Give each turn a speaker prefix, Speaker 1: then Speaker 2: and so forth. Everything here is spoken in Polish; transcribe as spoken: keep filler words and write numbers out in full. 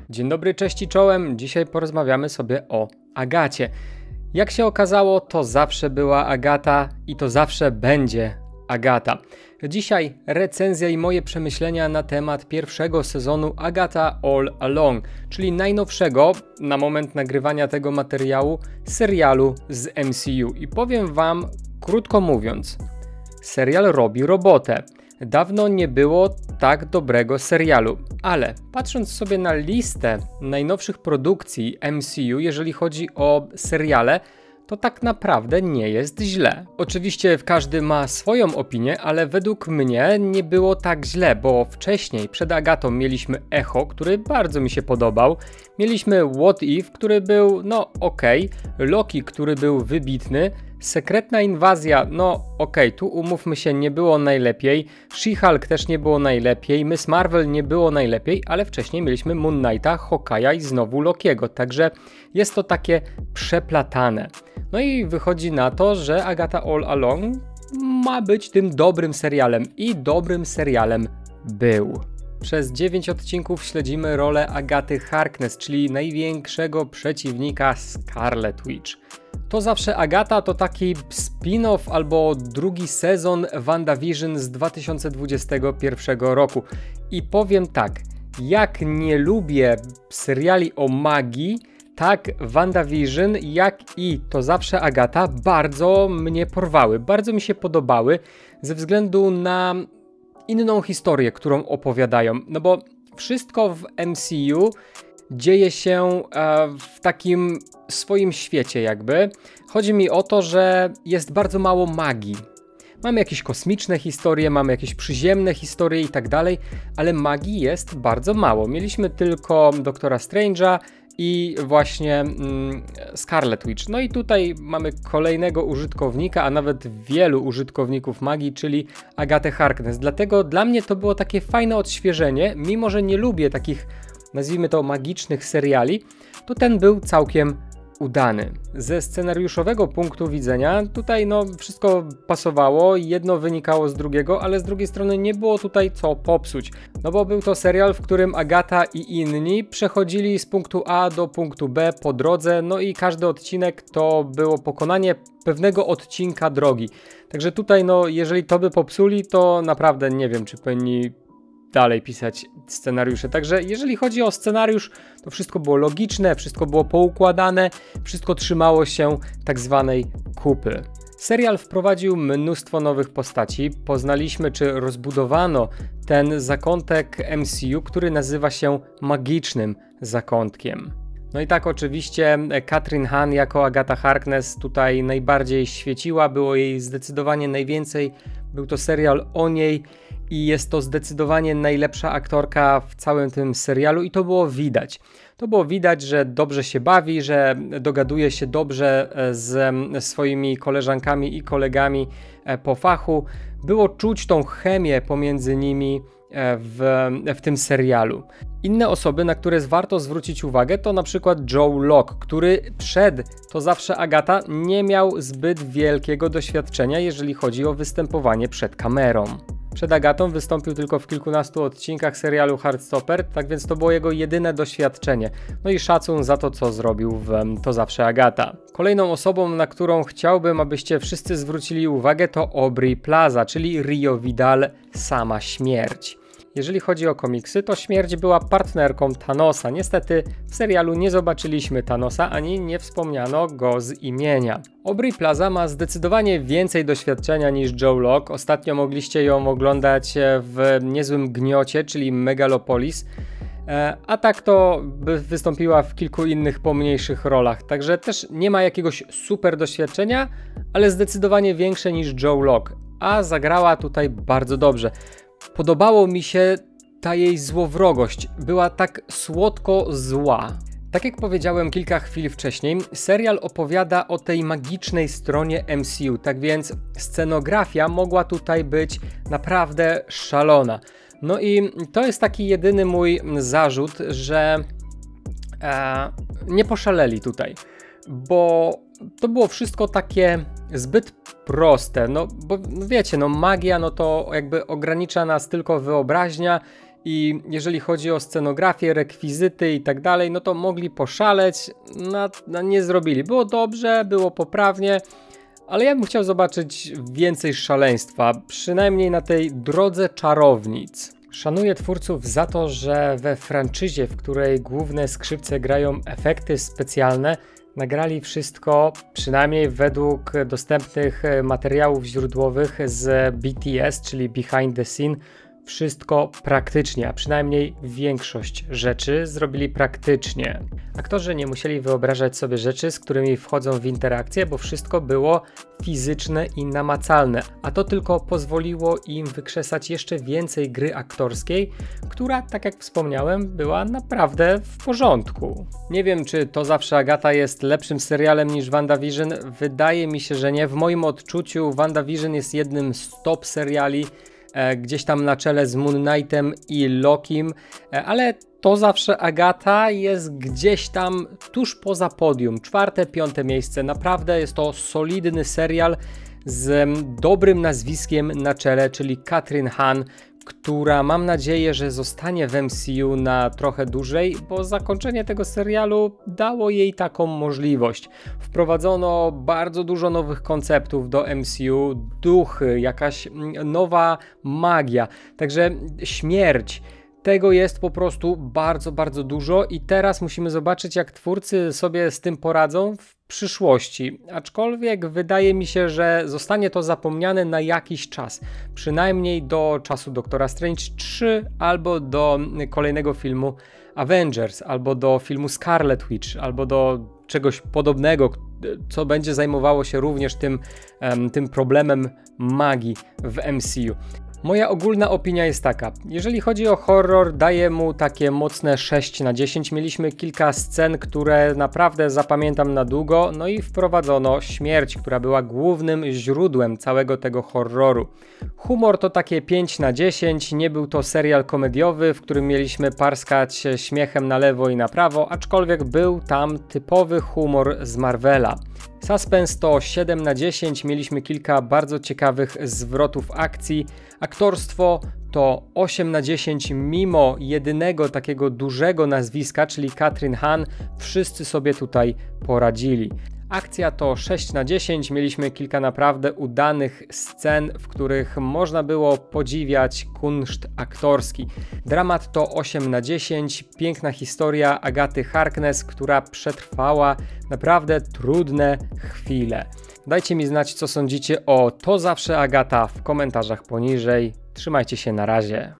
Speaker 1: Dzień dobry, cześć i czołem. Dzisiaj porozmawiamy sobie o Agacie. Jak się okazało, to zawsze była Agata i to zawsze będzie Agata. Dzisiaj recenzja i moje przemyślenia na temat pierwszego sezonu Agatha All Along, czyli najnowszego na moment nagrywania tego materiału serialu z M C U. I powiem wam, krótko mówiąc, serial robi robotę. Dawno nie było tak dobrego serialu, ale patrząc sobie na listę najnowszych produkcji M C U, jeżeli chodzi o seriale, to tak naprawdę nie jest źle. Oczywiście każdy ma swoją opinię, ale według mnie nie było tak źle, bo wcześniej przed Agatą mieliśmy Echo, który bardzo mi się podobał, mieliśmy What If, który był no okej, okay. Loki, który był wybitny, Sekretna Inwazja, no okej, okay, tu umówmy się, nie było najlepiej, She-Hulk też nie było najlepiej, Miss Marvel nie było najlepiej, ale wcześniej mieliśmy Moon Knighta, Hawkeye'a i znowu Lokiego, także jest to takie przeplatane. No i wychodzi na to, że Agatha All Along ma być tym dobrym serialem i dobrym serialem był. Przez dziewięć odcinków śledzimy rolę Agaty Harkness, czyli największego przeciwnika Scarlet Witch. To zawsze Agata to taki spin-off albo drugi sezon WandaVision z dwa tysiące dwudziestego pierwszego roku. I powiem tak, jak nie lubię seriali o magii, tak WandaVision, jak i To zawsze Agata bardzo mnie porwały, bardzo mi się podobały ze względu na inną historię, którą opowiadają. No bo wszystko w M C U dzieje się e, w takim swoim świecie jakby. Chodzi mi o to, że jest bardzo mało magii. Mamy jakieś kosmiczne historie, mamy jakieś przyziemne historie i tak dalej, ale magii jest bardzo mało. Mieliśmy tylko Doktora Strange'a i właśnie mm, Scarlet Witch. No i tutaj mamy kolejnego użytkownika, a nawet wielu użytkowników magii, czyli Agatę Harkness. Dlatego dla mnie to było takie fajne odświeżenie, mimo że nie lubię takich, nazwijmy to, magicznych seriali, to ten był całkiem udany. Ze scenariuszowego punktu widzenia tutaj no wszystko pasowało, jedno wynikało z drugiego, ale z drugiej strony nie było tutaj co popsuć, no bo był to serial, w którym Agata i inni przechodzili z punktu A do punktu B po drodze, no i każdy odcinek to było pokonanie pewnego odcinka drogi. Także tutaj no jeżeli to by popsuli, to naprawdę nie wiem, czy powinni dalej pisać scenariusze. Także jeżeli chodzi o scenariusz, to wszystko było logiczne, wszystko było poukładane, wszystko trzymało się tak zwanej kupy. Serial wprowadził mnóstwo nowych postaci. Poznaliśmy, czy rozbudowano ten zakątek M C U, który nazywa się magicznym zakątkiem. No i tak oczywiście Kathryn Hahn jako Agatha Harkness tutaj najbardziej świeciła, było jej zdecydowanie najwięcej, był to serial o niej i jest to zdecydowanie najlepsza aktorka w całym tym serialu i to było widać. To było widać, że dobrze się bawi, że dogaduje się dobrze z swoimi koleżankami i kolegami po fachu. Było czuć tą chemię pomiędzy nimi w, w tym serialu. Inne osoby, na które warto zwrócić uwagę, to na przykład Joe Locke, który przed To zawsze Agata nie miał zbyt wielkiego doświadczenia, jeżeli chodzi o występowanie przed kamerą. Przed Agatą wystąpił tylko w kilkunastu odcinkach serialu Heartstopper, tak więc to było jego jedyne doświadczenie. No i szacun za to, co zrobił w To zawsze Agata. Kolejną osobą, na którą chciałbym, abyście wszyscy zwrócili uwagę, to Aubrey Plaza, czyli Rio Vidal, sama śmierć. Jeżeli chodzi o komiksy, to śmierć była partnerką Thanosa. Niestety w serialu nie zobaczyliśmy Thanosa, ani nie wspomniano go z imienia. Aubrey Plaza ma zdecydowanie więcej doświadczenia niż Joe Locke. Ostatnio mogliście ją oglądać w Niezłym Gniocie, czyli Megalopolis. A tak to wystąpiła w kilku innych pomniejszych rolach. Także też nie ma jakiegoś super doświadczenia, ale zdecydowanie większe niż Joe Locke. A zagrała tutaj bardzo dobrze. Podobało mi się ta jej złowrogość, była tak słodko zła. Tak jak powiedziałem kilka chwil wcześniej, serial opowiada o tej magicznej stronie M C U, tak więc scenografia mogła tutaj być naprawdę szalona. No i to jest taki jedyny mój zarzut, że e, nie poszaleli tutaj, bo to było wszystko takie zbyt proste, no bo no wiecie, no magia, no to jakby ogranicza nas tylko wyobraźnia i jeżeli chodzi o scenografię, rekwizyty i tak dalej, no to mogli poszaleć, no, no nie zrobili. Było dobrze, było poprawnie, ale ja bym chciał zobaczyć więcej szaleństwa, przynajmniej na tej drodze czarownic. Szanuję twórców za to, że we franczyzie, w której główne skrzypce grają efekty specjalne, nagrali wszystko, przynajmniej według dostępnych materiałów źródłowych z B T S, czyli Behind the Scene, wszystko praktycznie, a przynajmniej większość rzeczy zrobili praktycznie. Aktorzy nie musieli wyobrażać sobie rzeczy, z którymi wchodzą w interakcję, bo wszystko było fizyczne i namacalne, a to tylko pozwoliło im wykrzesać jeszcze więcej gry aktorskiej, która, tak jak wspomniałem, była naprawdę w porządku. Nie wiem, czy To zawsze Agata jest lepszym serialem niż WandaVision. Wydaje mi się, że nie. W moim odczuciu WandaVision jest jednym z top seriali, e, gdzieś tam na czele z Moon Knightem i Lokim, e, ale To zawsze Agata jest gdzieś tam tuż poza podium, czwarte, piąte miejsce. Naprawdę jest to solidny serial z dobrym nazwiskiem na czele, czyli Kathryn Hahn, która mam nadzieję, że zostanie w M C U na trochę dłużej, bo zakończenie tego serialu dało jej taką możliwość. Wprowadzono bardzo dużo nowych konceptów do M C U, duchy, jakaś nowa magia, także śmierć. Tego jest po prostu bardzo, bardzo dużo i teraz musimy zobaczyć, jak twórcy sobie z tym poradzą w przyszłości. Aczkolwiek wydaje mi się, że zostanie to zapomniane na jakiś czas. Przynajmniej do czasu Doktora Strange trzy albo do kolejnego filmu Avengers, albo do filmu Scarlet Witch, albo do czegoś podobnego, co będzie zajmowało się również tym, um, tym problemem magii w M C U. Moja ogólna opinia jest taka, jeżeli chodzi o horror, daję mu takie mocne sześć na dziesięć. Mieliśmy kilka scen, które naprawdę zapamiętam na długo, no i wprowadzono śmierć, która była głównym źródłem całego tego horroru. Humor to takie pięć na dziesięć, nie był to serial komediowy, w którym mieliśmy parskać śmiechem na lewo i na prawo, aczkolwiek był tam typowy humor z Marvela. Suspense to siedem na dziesięć, mieliśmy kilka bardzo ciekawych zwrotów akcji. Aktorstwo to osiem na dziesięć, mimo jedynego takiego dużego nazwiska, czyli Kathryn Hahn, wszyscy sobie tutaj poradzili. Akcja to sześć na dziesięć, mieliśmy kilka naprawdę udanych scen, w których można było podziwiać kunszt aktorski. Dramat to osiem na dziesięć, piękna historia Agaty Harkness, która przetrwała naprawdę trudne chwile. Dajcie mi znać, co sądzicie o To zawsze Agata w komentarzach poniżej. Trzymajcie się, na razie.